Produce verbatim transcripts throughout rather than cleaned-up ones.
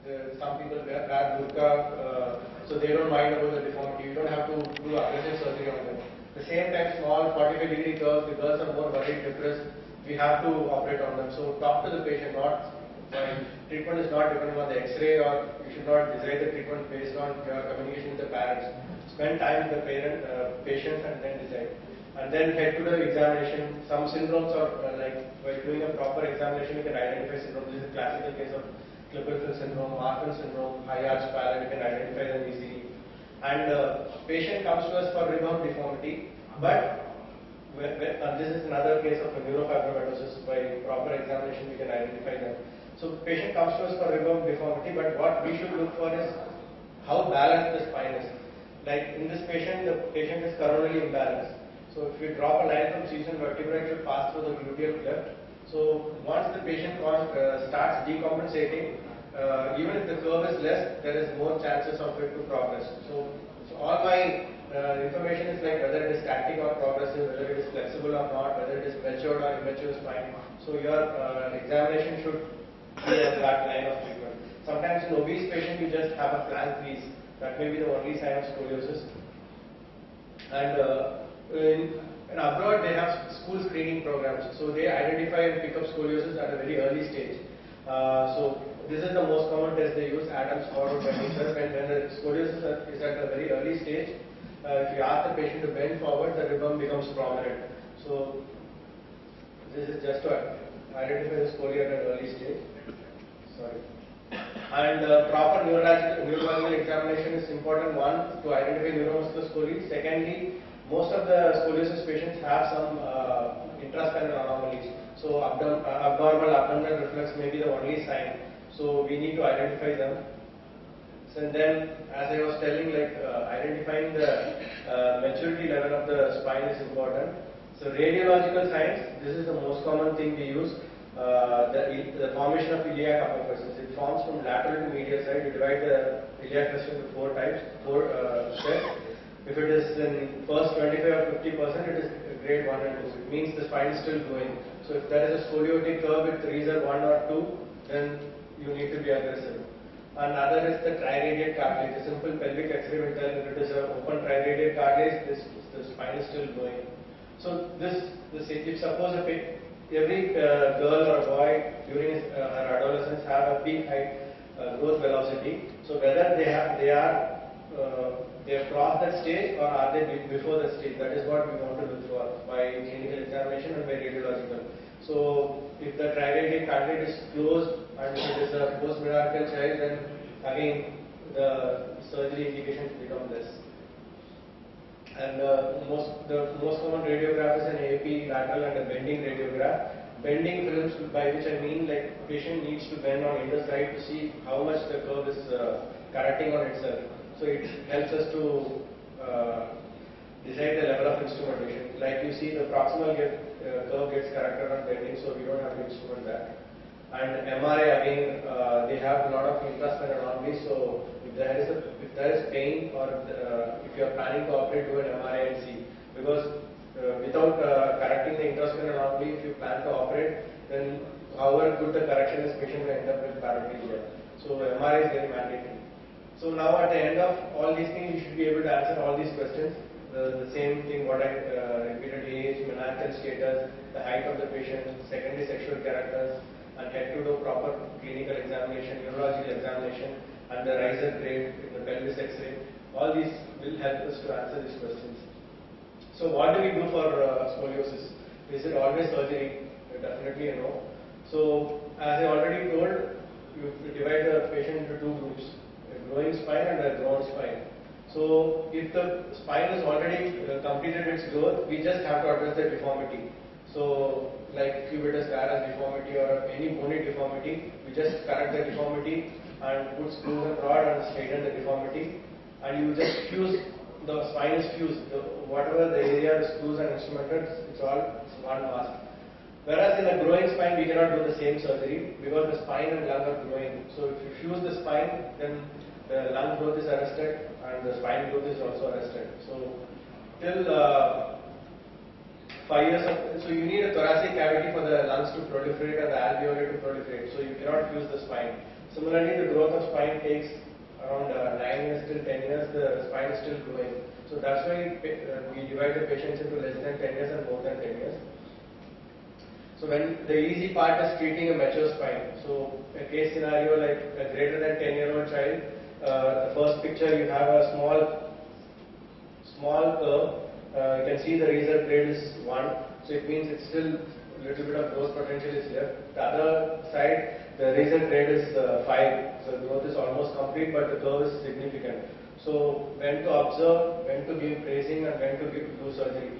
the, some people wear burqa, uh, so they don't mind about the deformity. You don't have to do aggressive surgery on them. At the same time, small forty-five degree curves, the girls are more worried, depressed. We have to operate on them. So talk to the patient. Not uh, treatment is not depending on the X-ray, or you should not decide the treatment based on your communication with the parents. Spend time with the parent, uh, patient, and then decide. And then head to the examination. Some syndromes are uh, like by doing a proper examination, you can identify syndrome. This is a classical case of Klippel syndrome, Marfan syndrome, high arch pallid. You can identify them easily. And uh, patient comes to us for rib hump deformity, but when, when, uh, this is another case of a neurofibromatosis. By proper examination, we can identify them. So patient comes to us for rib hump deformity, but what we should look for is how balanced the spine is. Like in this patient, the patient is coronally imbalanced. So if we drop a line from season vertebra, it should pass through the gluteal cleft. So once the patient uh, starts decompensating, uh, even if the curve is less, there is more chances of it to progress. So, so all my uh, information is like whether it is static or progressive, whether it is flexible or not, whether it is matured or immature spine. So your uh, examination should be on that line of treatment. Sometimes in obese patient, you just have a flank crease. That may be the only sign of scoliosis. And uh, In, in abroad, they have school screening programs, so they identify and pick up scoliosis at a very early stage. Uh, so this is the most common test they use, Adams forward bending test. And when the scoliosis is at a very early stage, uh, if you ask the patient to bend forward, the rib hump becomes prominent. So this is just to identify the scoliosis at an early stage. Sorry. And uh, proper neurological, neurological examination is important. One, to identify neuromuscular scoliosis. Secondly, most of the scoliosis patients have some uh, intraspinal anomalies. So abdom uh, abnormal abdominal reflex may be the only sign. So we need to identify them. So and then, as I was telling, like uh, identifying the uh, maturity level of the spine is important. So radiological signs, this is the most common thing we use. Uh, the, the formation of iliac apophysis. It forms from lateral to medial side. You divide the iliac crest into four types, four uh, steps. If it is in first twenty-five or fifty percent, it is grade one and two. It means the spine is still growing. So if there is a scoliotic curve with reason one or two, then you need to be aggressive. Another is the triradiate cartilage. A simple pelvic X-ray will tell if it is an open triradiate cartilage, this, the spine is still growing. So this, this if suppose a every uh, girl or boy during his, uh, her adolescence have a peak height uh, growth velocity. So whether they have they are uh, they have crossed that stage or are they before that stage? That is what we want to look for by clinical examination and by radiological. So if the triradiate cartilage is closed and if it is a post-menarcheal child, then again the surgery indications become less. And uh, most the most common radiograph is an A P lateral and a bending radiograph. Bending films, by which I mean like patient needs to bend on either side to see how much the curve is uh, correcting on itself. So it helps us to uh, decide the level of instrumentation. Like you see, the proximal get, uh, curve gets corrected on bending, so we don't have to instrument that. And M R I again, uh, they have a lot of intraspinal anomalies. So if there is a, if there is pain or uh, if you are planning to operate, do an M R I and see. Because uh, without uh, correcting the intraspinal anomaly, if you plan to operate, then however good the correction is, patient will end up with paraplegia. So M R I is very mandatory. So now at the end of all these things, you should be able to answer all these questions. The, the same thing what I uh, repeated: age, menarcheal status, the height of the patient, secondary sexual characters, and head to do proper clinical examination, neurological examination, and the riser grade in the pelvis X-ray. All these will help us to answer these questions. So what do we do for uh, scoliosis? Is it always surgery? Definitely a no. So as I already told, you divide the patient into two groups: a growing spine and a grown spine. So if the spine is already uh, completed its growth, we just have to address the deformity. So like cubitus varus deformity or any bony deformity, we just correct the deformity and put screws and rod and straighten the deformity, and you just fuse, the spine is fused, the, whatever the area, the screws and instrumentals, it's all one mask. Whereas in a growing spine, we cannot do the same surgery because the spine and lung are growing. So if you fuse the spine, then the lung growth is arrested and the spine growth is also arrested. So till uh, five years of, so you need a thoracic cavity for the lungs to proliferate and the alveoli to proliferate. So you cannot fuse the spine. Similarly, the growth of spine takes around uh, nine years till ten years, the spine is still growing. So that's why uh, we divide the patients into less than ten years and more than ten years. So when the easy part is treating a mature spine. So a case scenario like a greater than ten year old child, uh, the first picture you have a small, small curve. Uh, you can see the razor grade is one. So it means it's still a little bit of growth potential is left. The other side, the razor grade is uh, five. So the growth is almost complete, but the curve is significant. So when to observe, when to give bracing, and when to give, do surgery.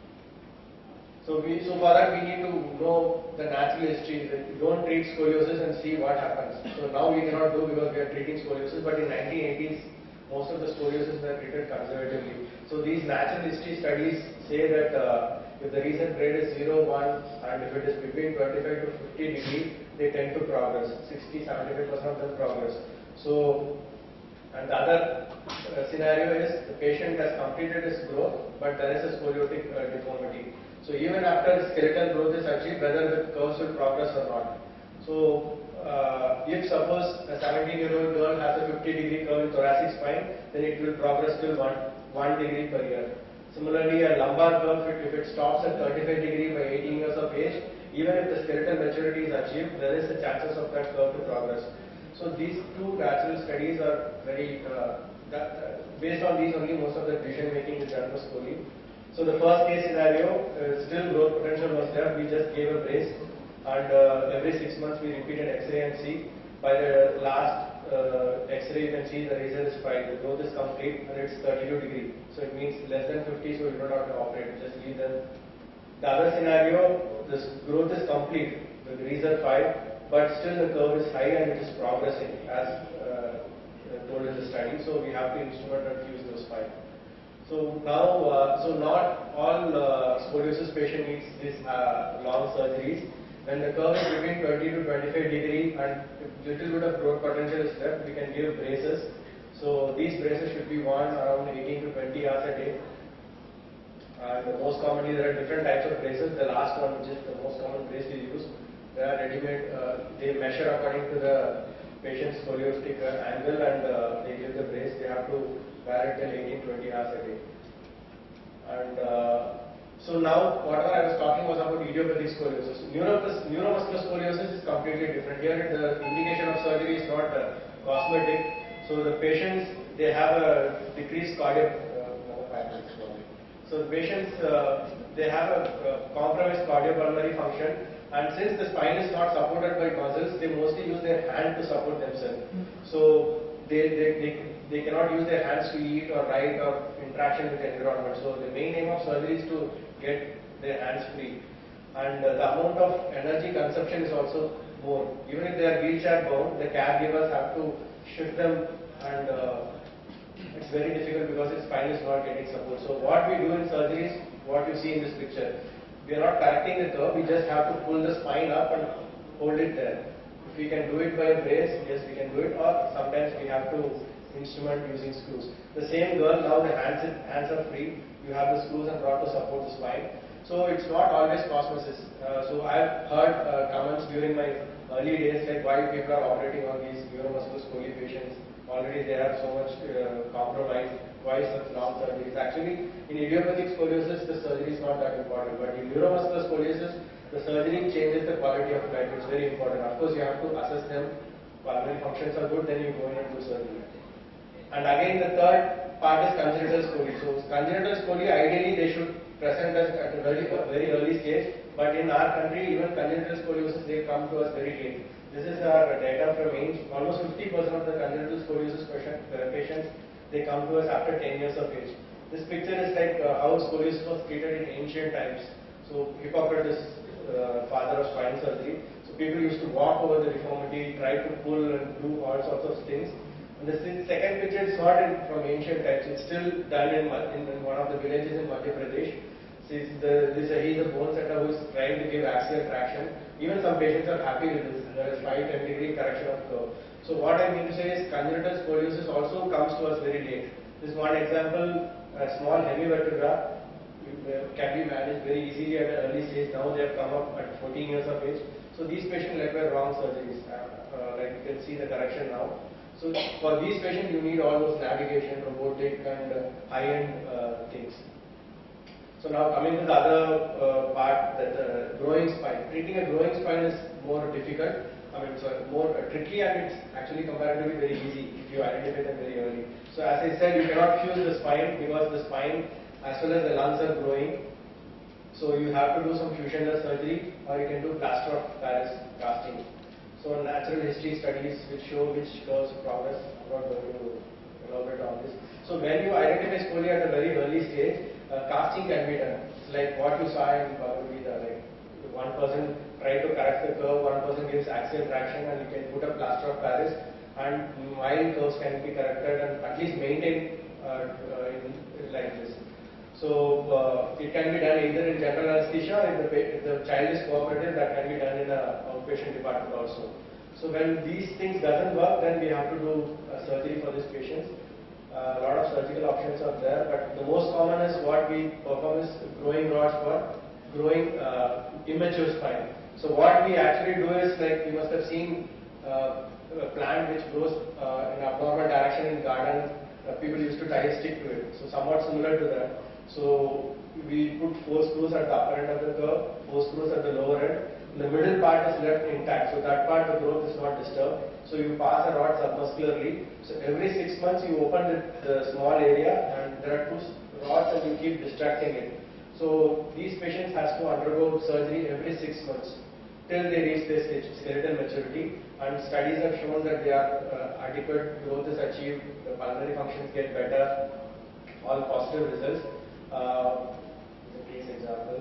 So, we, so for that we need to know the natural history. We don't treat scoliosis and see what happens. So now we cannot do because we are treating scoliosis, but in nineteen eighties most of the scoliosis were treated conservatively. So these natural history studies say that uh, if the recent grade is zero, one and if it is between twenty-five to fifty degree, they tend to progress. sixty to seventy-five percent of them progress. So, and the other uh, scenario is the patient has completed his growth, but there is a scoliotic uh, deformity. So even after skeletal growth is achieved, whether the curves will progress or not. So uh, if suppose a seventeen year old girl has a fifty degree curve in thoracic spine, then it will progress till one, one degree per year. Similarly, a lumbar curve, if it stops at thirty-five degree by eighteen years of age, even if the skeletal maturity is achieved, there is a chances of that curve to progress. So these two natural studies are very, uh, that, uh, based on these only most of the decision making is done for Scoli. So the first case scenario, uh, still growth potential was there, we just gave a brace, and uh, every six months we repeated X-ray and see. By the last uh, X-ray you can see the razor is fine, the growth is complete and it's thirty-two degree. So it means less than fifty, so you don't have to operate, just leave them. The other scenario, this growth is complete, the razor five, but still the curve is high and it is progressing as uh, told in the study. So we have to instrument and fuse those five. So now, uh, so not all uh, scoliosis patient needs these uh, long surgeries. When the curve is between twenty to twenty-five degree and little bit of growth potential is left, we can give braces. So these braces should be worn around eighteen to twenty hours a day. And most commonly there are different types of braces. The last one, which is the most common brace we use, they are ready-made. Uh, they measure according to the patient's scoliotic uh, angle, and uh, they give the brace. They have to wear it till eighteen to twenty hours a day. And uh, so now whatever I was talking was about idiopathic scoliosis. Neuromus neuromuscular scoliosis is completely different. Here the indication of surgery is not uh, cosmetic. So the patients, they have a decreased cardiac uh, so the patients, uh, they have a uh, compromised cardiopulmonary function, and since the spine is not supported by muscles, they mostly use their hand to support themselves. So they, they, they, they cannot use their hands to eat or write or interaction with the environment. So the main aim of surgery is to get their hands free. And uh, the amount of energy consumption is also more. Even if they are wheelchair bound, the caregivers have to shift them, and uh, it's very difficult because its spine is not getting support. So what we do in surgery is what you see in this picture. We are not correcting the curve, we just have to pull the spine up and hold it there. If we can do it by a brace, yes, we can do it, or sometimes we have to instrument using screws. The same girl, now the hands, hands are free, you have the screws and rod to support the spine. So it's not always cosmesis. Uh, so I've heard uh, comments during my early days like why people are operating on these neuromuscular scoliosis patients. Already they have so much uh, compromise. Why such long surgeries? Actually, in idiopathic scoliosis, the surgery is not that important. But in neuromuscular scoliosis, the surgery changes the quality of life. It's very important. Of course, you have to assess them. Pulmonary functions are good, then you go in and do surgery. And again, the third part is congenital scoli. So congenital scoli, ideally they should present us at a very, very early stage. But in our country, even congenital scoliosis, they come to us very late. This is our data from A I M S. Almost fifty percent of the congenital scoliosis patient, uh, patients, they come to us after ten years of age. This picture is like uh, how scoliosis was treated in ancient times. So Hippocrates, uh, father of spine surgery. So people used to walk over the deformity, try to pull and do all sorts of things. And the second picture is not in, from ancient times. It's still done in, in, in one of the villages in Madhya Pradesh. So the, this, uh, he is a bone setter who is trying to give axial traction. Even some patients are happy with this. There is five to ten degree correction of curve. So what I mean to say is congenital scoliosis also comes to us very late. This is one example, a small heavy vertebra can be managed very easily at an early stage. Now they have come up at fourteen years of age. So these patients require wrong surgeries. uh, like you can see the correction now. So for these patients, you need all those navigation, robotic, and uh, high-end uh, things. So now coming to the other uh, part, that uh, growing spine. Treating a growing spine is more difficult. I mean, sorry, more uh, tricky, and it's actually comparatively very easy if you identify them very early. So as I said, you cannot fuse the spine because the spine as well as the lungs are growing. So you have to do some fusionless surgery, or you can do plaster of Paris casting. So natural history studies which show which curves progress. I'm not going to elaborate on this. So when you identify scoliosis at a very early stage, uh, casting can be done. It's like what you saw in Bhagavad-gita, like one person tries to correct the curve, one person gives axial traction, and you can put a plaster of Paris, and mild curves can be corrected and at least maintained uh, uh, in, like this. So uh, it can be done either in general anesthesia, or if the, if the child is cooperative, that can be done in a outpatient department also. So when these things doesn't work, then we have to do uh, surgery for these patients. Uh, a lot of surgical options are there, but the most common is what we perform is growing rods for growing uh, immature spine. So what we actually do is, like you must have seen uh, a plant which grows uh, in abnormal direction in garden. Uh, people used to tie a stick to it. So somewhat similar to that. So we put four screws at the upper end of the curve, four screws at the lower end. The middle part is left intact, so that part the growth is not disturbed. So you pass a rod submuscularly. So every six months you open the, the small area, and there are two rods, and you keep distracting it. So these patients has to undergo surgery every six months till they reach their skeletal maturity. And studies have shown that they are uh, adequate growth is achieved, the pulmonary functions get better, all positive results. Uh, the case example.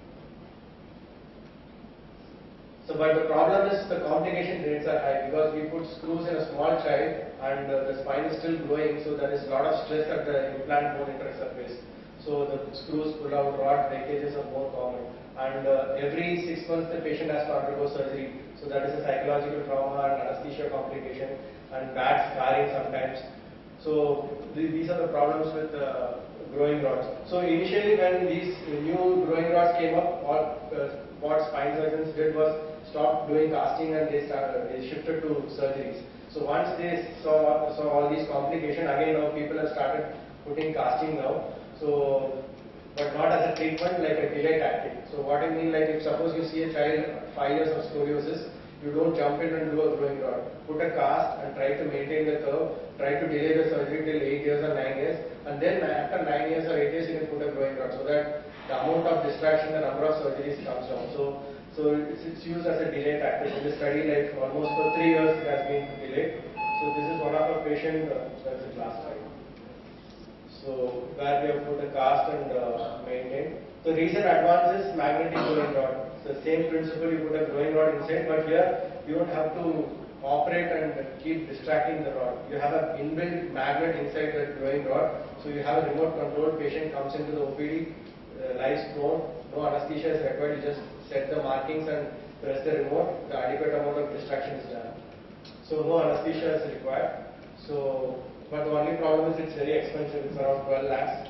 So, but the problem is the complication rates are high because we put screws in a small child, and uh, the spine is still growing, so there is a lot of stress at the implant bone intersurface. So the screws pull out, rod breakages are more common, and uh, every six months the patient has to undergo surgery. So that is a psychological trauma and anesthesia complication and bad scarring sometimes. So th these are the problems with uh, growing rods. So initially when these new growing rods came up, what, uh, what spine surgeons did was stop doing casting, and they started, they shifted to surgeries. So once they saw, saw all these complications, again now people have started putting casting now. So, but not as a treatment, like a delay tactic. So what I mean, like if suppose you see a child five years of scoliosis, you don't jump in and do a growing rod. Put a cast and try to maintain the curve, try to delay the surgery till eight years or nine years, and then after nine years or eight years you can put a growing rod, so that the amount of distraction, the number of surgeries comes down. So, so it's, it's used as a delay tactic. In the study, like almost for three years it has been delayed. So this is one of our patient, uh, that's the last slide. So where we have put a cast and uh, maintained. The recent advance is magnetic growing rod. It's the same principle, you put a growing rod inside, but here you don't have to operate and keep distracting the rod. You have an inbuilt magnet inside the growing rod, so you have a remote control. Patient comes into the O P D, uh, lies prone, no anesthesia is required, you just set the markings and press the remote, the adequate amount of distraction is done. So no anesthesia is required. So, but the only problem is it's very expensive, it's around twelve lakhs.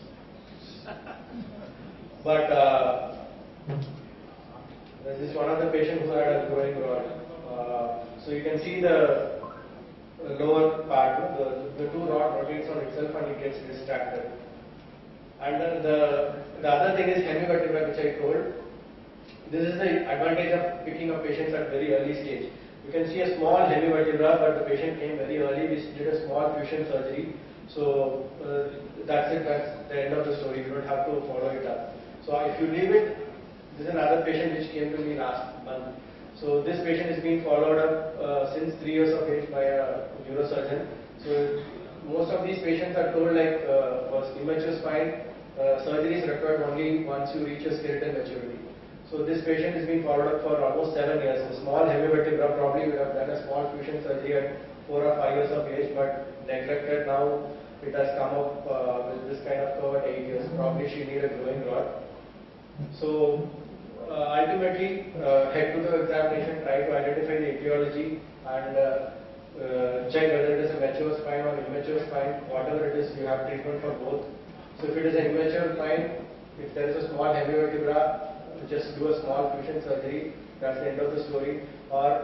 But uh, this is one of the patients who had a growing rod. Uh, so you can see the lower part, the, the two rod rotates on itself and it gets distracted. And then the, the other thing is hemivertebra, which I told. This is the advantage of picking up patients at very early stage. You can see a small hemivertebra, but the patient came very early. We did a small fusion surgery. So uh, that's it, that's the end of the story. You don't have to follow it up. So if you leave it, this is another patient which came to me last month. So this patient is being followed up uh, since three years of age by a neurosurgeon. So most of these patients are told, like uh, for immature spine, uh, surgery is required only once you reach a skeletal maturity. So this patient is being followed up for almost seven years. A small hemivertebra, probably would have done a small fusion surgery at four or five years of age, but neglected. Now it has come up uh, with this kind of curve at eight years. Probably she need a growing rod. So uh, ultimately, uh, head to the examination, try to identify the etiology and uh, uh, check whether it is a mature spine or immature spine. Whatever it is, you have treatment for both. So if it is an immature spine, if there is a small hemivertebra, just do a small fusion surgery. That's the end of the story. Or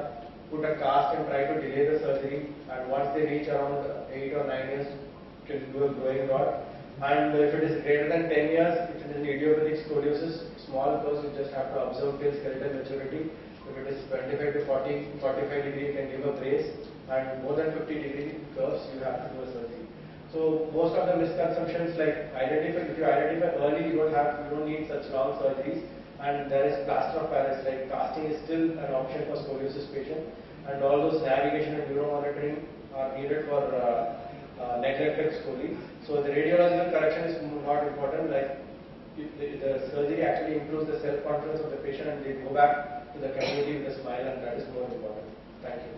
put a cast and try to delay the surgery, and once they reach around eight or nine years, can do a growing rod. And if it is greater than ten years, if it is an idiopathic scoliosis, small curves, you just have to observe till skeletal maturity. If it is twenty-five to forty, forty-five degree, you can give a brace, and more than fifty degree curves, you have to do a surgery. So most of the misconceptions, like identify, if you identify early, you don't have, you don't need such long surgeries. And there is plaster of Paris, like casting is still an option for scoliosis patient, and all those navigation and neuromonitoring are needed for uh, uh, neglected scoli. So the radiological correction is not important. Like if the, the surgery actually improves the self-confidence of the patient, and they go back to the community with a smile, and that is more important. Thank you.